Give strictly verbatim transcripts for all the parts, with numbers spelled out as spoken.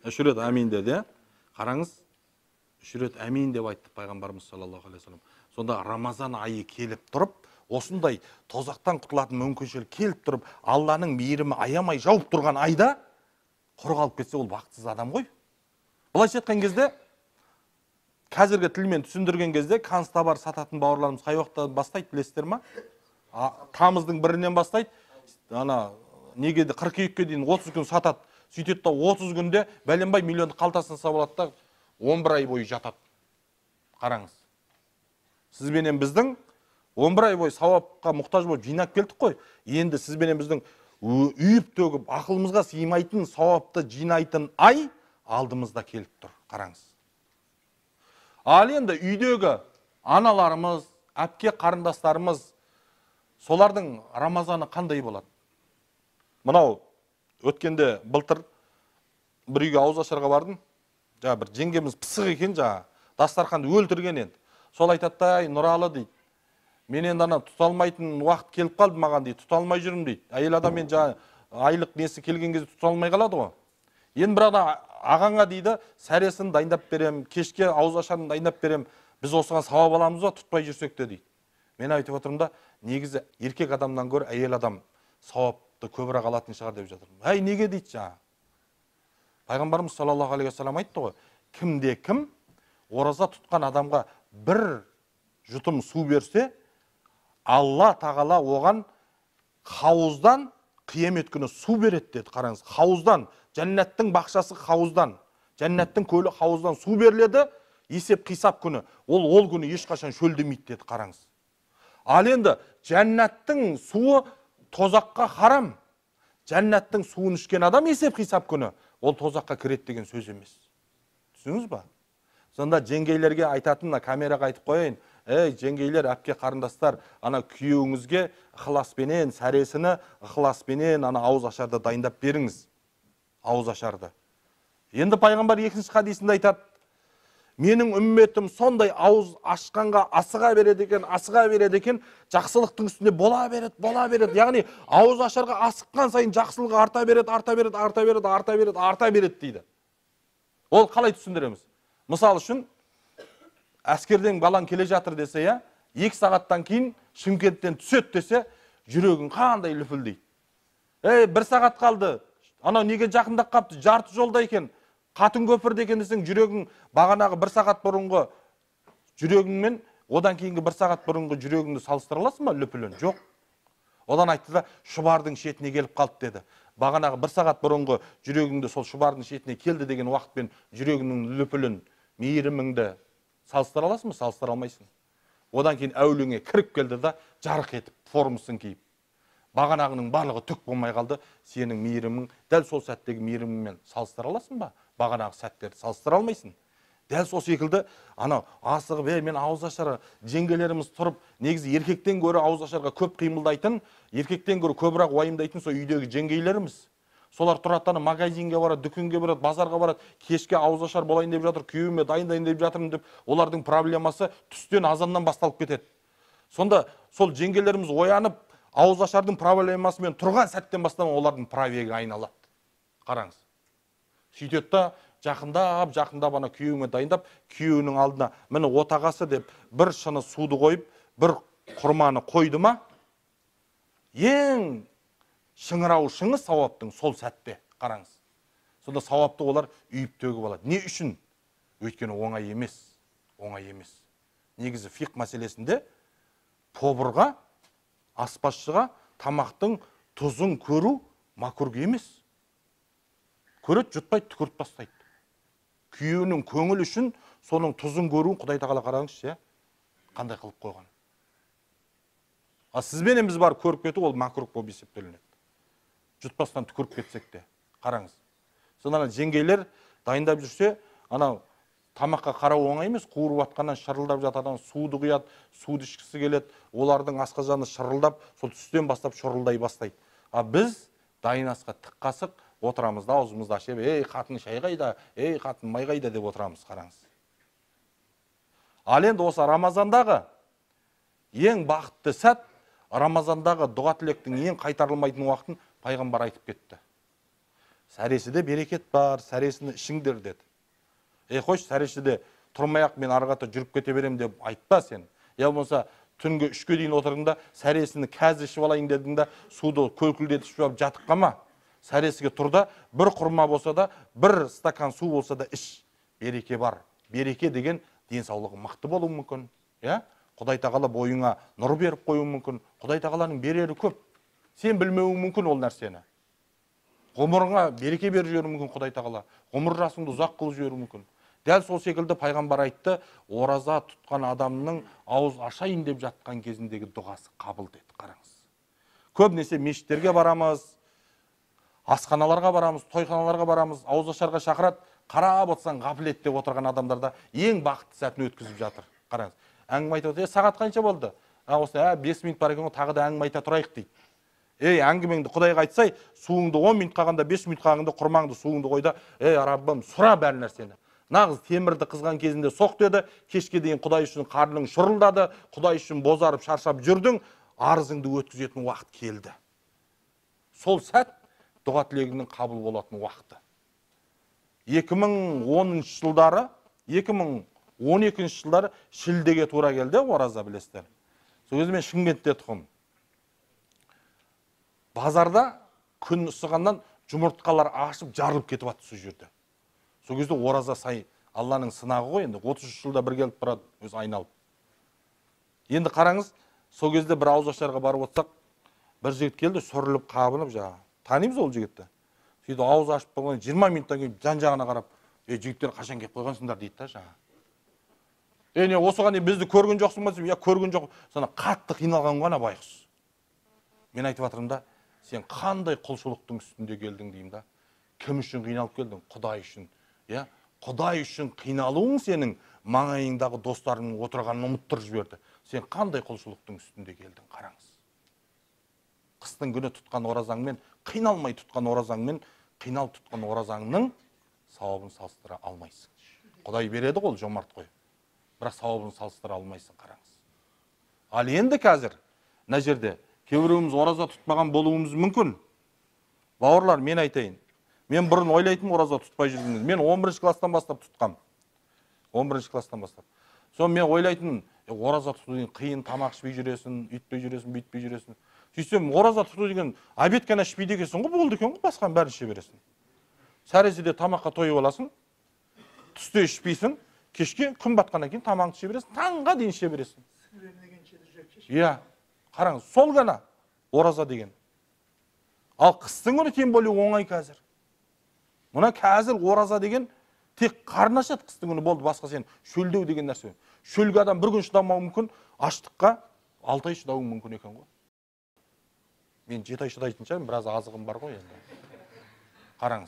үш рет әмин деді. Қараңыз, үш рет әмин деп айтты пайғамбарымыз саллаллаху алейхи вассалам. Сонда Рамазан айы келіп тұрып, осындай тозақтан құтылатын мүмкіншілік келіп тұрып, Алланың мейірімі аямай жауып тұрған айда құр қалып кетсе, ол бақытсыз адам ғой. Былайша айтқан кезде, қазіргі тілмен түсіндірген кезде, констабар сататын бауырларымыз қай уақытта бастайды, білесіздер ма? Тамыздың бірінен бастайды. Ана неге де қыркүйекке дейін отыз күн сатады. Сөйтеді да отыз күнде бәленбай миллионды қалтасына салып алады да он бір ай бойы жатады. Қараңыз. Сізбенен біздің он бір ай бойы сауапқа мұқтаж болып жинап келдік қой. Енді сізбенен біздің үйіп төгіп, ақылымызға сыймайтын сауапты жинайтын ай алдымызда келіп тұр. Қараңыз. Ал енді үйдегі аналарымыз, әпке қарындастарымыз, солардың Рамазаны қандай болады? Мынау өткенде былтыр бір үйге ауыз ашарға бардым. Жа бір жеңгеміз пысық екен, жа дастарханды өлтірген енді. Сол айтады, ай Нұралы дейді. Мен енді ана тұталмайтын уақыт келіп қалды маған дейді. Тұталмай жүрмін дейді. Әйел адам мен жа айлық несі келген кезде тұталмай қалады ғой. Енді бірақ ағаңа дейді, сәресін дайындап берем, кешке ауыз ашарын дайындап берем. Біз осыған сауап аламыз ба, тұтпай жүрсек те дейді. Мен айтып отырмын да, негізі еркек адамнан гөрі әйел адам сауапты көбірек алатын шығар деп жатырмын. Әй, неге дейді жаңа? Пайғамбарымыз саллаллаху алейхи вассалам айтты ғой, кімде кім ораза тұтқан адамға бір жұтым су берсе, Алла тағала оған хауыздан қиямет күні су береді деді. Қараңыз, хауыздан, жәннаттың бақшасы хауыздан, жәннаттың көлі хауыздан су беріледі, есеп қисап күні. Ол ол күні ешқашан шөлдемейді деді. Қараңыз. Ал енді жәннаттың суы тозаққа харам. Жәннаттың суын ішкен адам есеп қисап күні, ол тозаққа кіреді деген сөз емес. Түсіңіз ба? Сонда жеңгейлерге айтатын, камераға айтып қойын. Ей, жеңгейлер, әпке қарындастар, ана күйеуіңізге ықыласпенен, сәресіні ықыласпенен ана ауыз ашарды дайындап беріңіз. Ауыз ашарды. Енді пайғамбар екінші хадисінде айтады, менің үмметім сондай ауыз ашқанға асыға береді екен, асыға береді екен, жақсылықтың үстінде бола береді, бола береді. Яғни ауыз ашарға асыққан сайын жақсылығы арта береді, арта береді, арта береді, арта береді, арта береді дейді. Ол қалай түсіндіреміз? Мысал үшін, әскерден балаң келе жатыр десе, я, екі сағаттан кейін Шымкенттен түсет десе, жүрегің қандай лүпілдейді. Ей, бір сағат қалды, анау неге жақындап қапты, жарты жолда екен, қатын көпірде екен десең, жүрегің бағанағы бір сағат бұрынғы жүрегіңмен, одан кейінгі бір сағат бұрынғы жүрегіңді салыстыра аласың ба лүпілін? Жоқ. Одан айтты да, шұбардың шетіне келіп қалды деді. Бағанағы бір сағат бұрынғы жүрегіңді сол шұбардың шетіне келді деген уақытпен жүрегіңнің лүпілін, мейіріміңді салыстыра аласың ба? Салыстыра алмайсың. Одан кейін әуліңе кіріп келді да, жарық етіп, формасын киіп. Бағанағының барлығы түк болмай қалды, сенің мейірімің дәл сол сәттегі мейіріммен салыстыра аласың ба? Бағанағы сәттерді салыстыра алмайсың. Дәл сол секілді, анау асығып, е, мен ауыз ашары, жеңгелеріміз тұрып, негізі еркектен гөрі ауыз ашарға көп қимылдайтын, еркектен гөрі көбірек уайымдайтын сол үйдегі жеңгейлеріміз. Солар тұраттаны магазинге барады, дүкенге барады, базарға барады, кешке ауыз ашар болайын деп жатыр, күйеуіме дайындайын деп жатырмын деп, олардың проблемасы түстен азаннан басталып кетеді. Сонда сол жеңгелеріміз оянып, ауыз ашардың проблемасымен тұрған сәттен бастап олардың правегі айналады. Қараңыз. Сөйтеді да, жақындап, жақындап ана күйеуіме дайындап, күйеуінің алдына міне отағасы деп бір шыны суды қойып, бір құрманы қойды ма? Ең шыңырау шыңы сауаптың сол сәтте. Қараңыз. Сонда сауапты олар үйіп төгіп алады. Не үшін? Өйткені оңай емес. Оңай емес. Негізі фиқ мәселесінде тобырға, аспазшыға тамақтың тұзын көру макрух емес. Көреді, жұтпайды, түкіріп тастайды. Күйеуінің көңіл үшін соның тұзын көруін Құдай тағала қараңызшы, қандай қылып қойған. А сізбенен біз бар көріп кету, ол макрух болып есептелінеді. Жұтпастан түкіріп кетсек те, қараңыз. Сонда жеңгейлер дайындап жүрсе, анау тамаққа қарау оңай емес, қуырып атқаннан шырылдап жатадан суды құяды, суды ішкісі келеді, олардың асқазаны шырылдап, сол түстен бастап шырылдай бастайды. А біз дайын асқа тік қасық отырамыз да, аузымызды ашып, ей, қатын шай қайда, ей, қатын май қайда деп отырамыз, қараңыз. Ал енді осы Рамазандағы ең бақытты сәт, Рамазандағы дұға тілектің ең қайтарылмайтын уақытын пайғамбар айтып кетті. сәресіде берекет бар, сәресіні ішіңдер деді. Ей қойшы, сәресіде тұрмай-ақ мен арғата жүріп кете берем деп айтпа сен. Я болмаса түнгі үшке дейін отырдың да, сәресіні қазір ішіп алайын дедің да, суды көлкілдетіп ішіп алып жатып қалма. Сәресіге тұр да, бір құрма болса да, бір стакан су болса да іш. Береке бар. Береке деген денсаулығы мықты болуы мүмкін. Құдай тағала бойыңа нұр беріп қоюы мүмкін. Құдай тағаланың берері көп. Сен білмеуің мүмкін ол нәрсені. Ғұмырыңа береке беріп жіберуі мүмкін Құдай тағала. Ғұмыр жасыңды ұзақ қылып жіберуі мүмкін. Дәл сол секілді пайғамбар айтты, ораза тұтқан адамның ауыз ашайын деп жатқан кезіндегі дұғасы қабыл деді. Қараңыз. Көбінесе мешіттерге барамыз, асханаларға барамыз, тойханаларға барамыз, ауыз ашарға шақырады, қарап отырсаң ғафлет деп отырған адамдарда ең бақытты сәтін өткізіп жатыр. Қараңыз. Әңгіме айтып отыр, сағат қанша болды? Осылай, бес минут бар екен, тағы да әңгіме айта тұрайық дейді. Ей, әңгімеңді Құдайға айтсай, суыңды он минут қалғанда, бес минут қалғанда құрмаңды, суыңды қойда, ей, Раббым, сұра бәр нәрсені. Нағыз темірді қызған кезінде соқ деді, кешке дейін Құдай үшін қарның шұрылдады, Құдай үшін бозарып, шаршап жүрдің, арызыңды өткізетін уақыт келді. Сол сәт дұға тілегіңнің қабыл болатын уақыты. екі мың оныншы жылдары, екі мың он екінші жылдары шілдеге тура келді, ораза білесіздер. Сол кезде мен Шымкентте тұғым. Базарда күн ысығаннан жұмыртқалар ашып, жарылып кетіп атты сол жерде. Сол кезде ораза сай, Алланың сынағы ғой, енді отыз үш жылда бір келіп тұрады, өзі айналып. Енді қараңыз, сол кезде бір ауыз ашарға барып отырсақ, бір жігіт келді, сүріліп, қабынып, жаңа. Танимыз ол жігітті. Сөйтіп ауыз ашып болған жиырма минуттан кейін жан-жағына қарап, "Ей, жігіттер қашан келіп қойғансыңдар?" дейді та жаңа. "Е, не осыған дейін бізді көрген жоқсың ба?" десем, "Я көрген жоқ." Сана қатты қиналған ғана байқұс. Мен айтып жатырмын да, "Сен қандай құлшылықтың үстінде келдің?" деймін да. "Кім үшін қиналып келдің?" "Құдай үшін." Я, Құдай үшін қиналуың сенің маңайыңдағы достарыңның отырғанын ұмыттырып жіберді. Сен қандай құлшылықтың үстінде келдің, қараңыз. Қыстың күні тұтқан оразаңмен, қиналмай тұтқан оразаңмен, қинал тұтқан оразаңның сауабын салыстыра алмайсың. Құдай береді ғой, жомарт қой. Бірақ сауабын салыстыра алмайсың, қараңыз. Ал енді қазір, мына жерде кейбіреуіміз ораза тұтпаған болуымыз мүмкін. Бауырлар, мен айтайын. Мен бұрын ойлайтын ораза тұтпай жүрдім. Мен он бірінші класстан бастап тұтқам. он бірінші класстан бастап. Соны мен ойлайтын, ораза тұту деген қиын, тамақ ішпей жүресің, үйтпей жүресің, бүйтпей жүресің. Сөйтсем, ораза тұту деген обед қана ішпейді екенсің ғой, болды екен ғой, басқан бәрін іше бересің. Сәресіде тамаққа тойып аласың, түсте ішпейсің, кешке күн батқаннан кейін тамағыңды іше бересің, таңға дейін іше бересің. Иә, қараңыз, сол ғана ораза деген. Ал қыстың күні тем более оңай қазір. Мұна қазір ораза деген тек қарны ашады, қыстың күні болды, басқа сен шөлдеу деген нәрсе. Шөлге адам бір күн шыдамауы мүмкін, аштыққа алты ай шыдауы мүмкін екен ғой. Мен жеті ай шыдайтын шығармын, біраз азығым бар ғой енді. Қараңыз.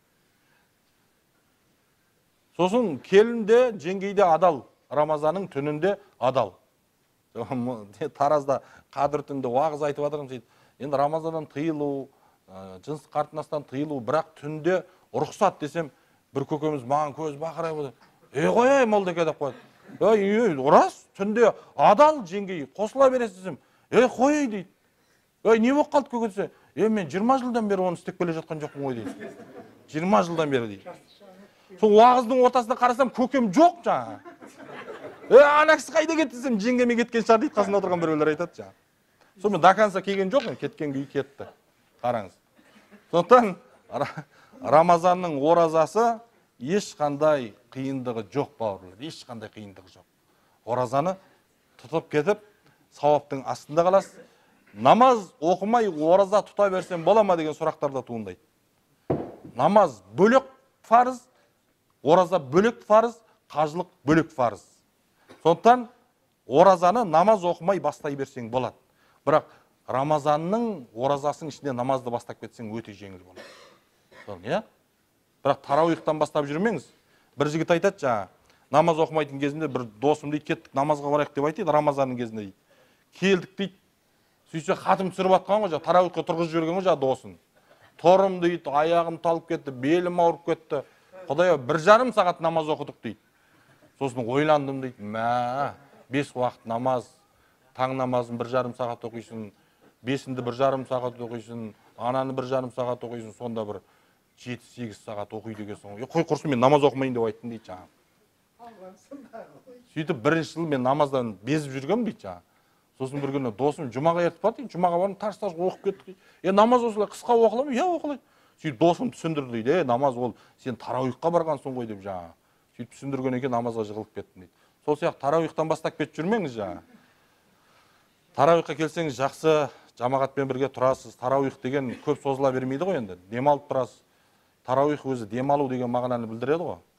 Сосын келінде, жеңгейде адал, Рамазанның түнінде адал. Таразда қадір түнде уағыз айтып жатырмын дейді. Енді Рамазаннан тыйылу, жыныс қатынастан тыйылу, бірақ түнде рұқсат десем, бір көкеміз маған көз бақырай болды. "Ей қойай, молдеке" деп қойды. "Ей, рас, түнде адал жеңгей, қосыла бересіз" десем, "Ей қой" дейді. "Ей, не болып қалды көке" десе, "Ей, мен жиырма жылдан бері оны істеп келе жатқан жоқпын ғой" дейді. жиырма жылдан бері дейді. Сол уағыздың ортасында қарасам, көкем жоқ жаңа. "Е, ана кісі қайда кетті" десем, "Жеңгеме кеткен шығар" дейді, қасында отырған біреулер айтады жаңа. Сонымен до конца келген жоқ, мен кеткен күйі кетті. Қараңыз. Сондықтан Рамазанның оразасы ешқандай қиындығы жоқ, бауырлар, ешқандай қиындығы жоқ. Оразаны тұтып кетіп, сауаптың астында қаласыз. Намаз оқымай ораза тұта берсем бола ма деген сұрақтар да туындайды. Намаз бөлек фарыз, ораза бөлек фарыз, қажылық бөлек фарыз. Сондықтан оразаны намаз оқымай бастай берсең болады. Бірақ Рамазанның оразасының ішінде намазды бастап кетсең өте жеңіл болады. Иә? Бірақ тарауихтан бастап жүрмеңіз. Бір жігіт айтады жаңа, намаз оқымайтын кезінде бір досым дейді, "Кеттік намазға барайық" деп айтады, Рамазанның кезінде дейді. Келдік дейді. Сөйтсе хатым түсіріп атқан ғой, жаңа тарауихқа тұрғызып жіберген ғой, жаңа досын. Торым дейді, аяғым талып кетті, белім ауырып кетті. Құдай, бір жарым сағат намаз оқыдық дейді. Сосын ойландым дейді, "Мә, бес уақыт намаз, таң намазын бір жарым сағат оқисың, бесінді бір жарым сағат оқисың, ананы бір жарым сағат оқисың, сонда бір жеті сегіз сағат оқиды екенсің ғой. Қой құрсын, мен намаз оқымайын деп айттым дейді жаңағы. Сөйтіп бірінші жыл мен намаздан безіп жүргенмін дейді жаңағы. Сосын бір күні досым жұмаға ертіп барды дейді. Жұмаға бардым, тарс тарс оқып кеттік дейді. Е, намаз осылай қысқа оқыла ма? Иә, оқылайды. Сөйтіп досым түсіндірді дейді. Е, намаз ол сен тарауихқа барғансың ғой деп жаңағы. Сөйтіп түсіндірген екен, намазға жығылып кеттім дейді. Сол сияқты тарауихтан бастап кетіп жүрмеңіз жаңағы. Тарауихқа келсеңіз жақсы, жамағатпен бірге тұрасыз. Тарауих деген көп созыла бермейді ғой енді. Демалып тұрасыз. Тарауих өзі демалу деген мағынаны білдіреді ғой.